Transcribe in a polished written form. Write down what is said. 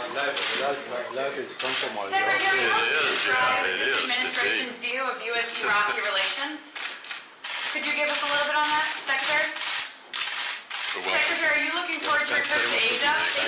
Secretary, how would you describe this administration's view of U.S.-Iraqi relations? Could you give us a little bit on that, Secretary? Secretary, are you looking forward to a trip to Asia?